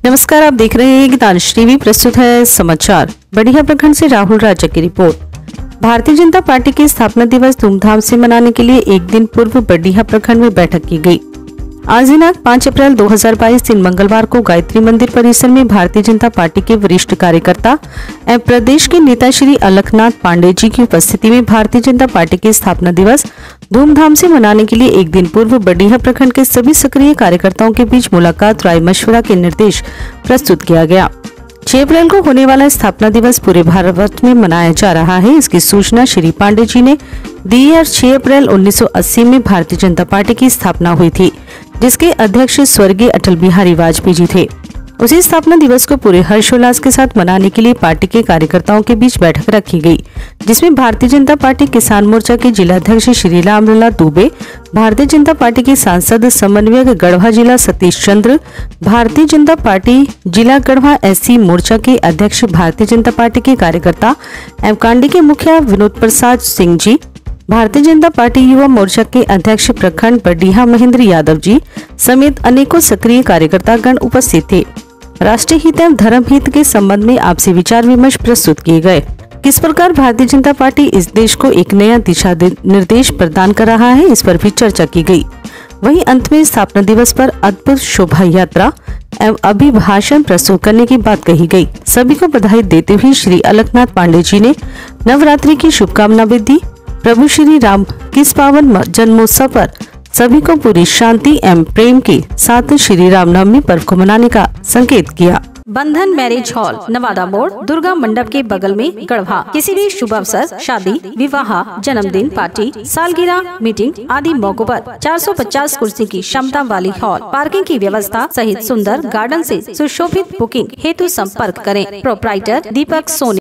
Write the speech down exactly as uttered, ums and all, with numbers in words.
नमस्कार, आप देख रहे हैं गीतांश टीवी। प्रस्तुत है समाचार। बड़िया प्रखंड से राहुल राजा की रिपोर्ट। भारतीय जनता पार्टी के स्थापना दिवस धूमधाम से मनाने के लिए एक दिन पूर्व बड़िया प्रखंड में बैठक की गई। आज दिनांक पाँच अप्रैल दो हज़ार बाईस दिन मंगलवार को गायत्री मंदिर परिसर में भारतीय जनता पार्टी के वरिष्ठ कार्यकर्ता एवं प्रदेश के नेता श्री अलखनाथ पांडे जी की उपस्थिति में भारतीय जनता पार्टी के स्थापना दिवस धूमधाम से मनाने के लिए एक दिन पूर्व बड़िया प्रखंड के सभी सक्रिय कार्यकर्ताओं के बीच मुलाकात, राय मशवरा के निर्देश प्रस्तुत किया गया। छह अप्रैल को होने वाला स्थापना दिवस पूरे भारत में मनाया जा रहा है। इसकी सूचना श्री पांडे जी ने दी है। छह अप्रैल उन्नीस सौ अस्सी में भारतीय जनता पार्टी की स्थापना हुई थी, जिसके अध्यक्ष स्वर्गीय अटल बिहारी वाजपेयी जी थे। उसी स्थापना दिवस को पूरे हर्षोल्लास के साथ मनाने के लिए पार्टी के कार्यकर्ताओं के बीच बैठक रखी गई, जिसमें भारतीय जनता पार्टी किसान मोर्चा के जिला अध्यक्ष श्री रामलला दुबे, भारतीय जनता पार्टी के सांसद समन्वयक गढ़वा जिला सतीश चंद्र, भारतीय जनता पार्टी जिला गढ़वा एससी मोर्चा के अध्यक्ष, भारतीय जनता पार्टी के कार्यकर्ता एवं कांडी के मुखिया विनोद प्रसाद सिंह जी, भारतीय जनता पार्टी युवा मोर्चा के अध्यक्ष प्रखंड बड़िया महेंद्र यादव जी समेत अनेकों सक्रिय कार्यकर्ता गण उपस्थित थे। राष्ट्रीय हित एवं धर्म हित के संबंध में आपसी विचार विमर्श प्रस्तुत किए गए। किस प्रकार भारतीय जनता पार्टी इस देश को एक नया दिशा निर्देश प्रदान कर रहा है, इस पर भी चर्चा की गई। वहीं अंत में स्थापना दिवस पर अद्भुत शोभा यात्रा एवं अभिभाषण प्रस्तुत करने की बात कही गई। सभी को बधाई देते हुए श्री अलखनाथ पांडे जी ने नवरात्रि की शुभकामना भी दी। प्रभु श्री राम किस पावन जन्मोत्सव पर सभी को पूरी शांति एवं प्रेम के साथ श्री रामनवमी पर्व को मनाने का संकेत किया। बंधन मैरिज हॉल, नवादा मोड़, दुर्गा मंडप के बगल में, गढ़वा। किसी भी शुभ अवसर, शादी, विवाह, जन्मदिन पार्टी, सालगिरह, मीटिंग आदि मौकों पर चार सौ पचास कुर्सी की क्षमता वाली हॉल, पार्किंग की व्यवस्था सहित सुंदर गार्डन से सुशोभित। बुकिंग हेतु संपर्क करें। प्रोप्राइटर दीपक सोनी।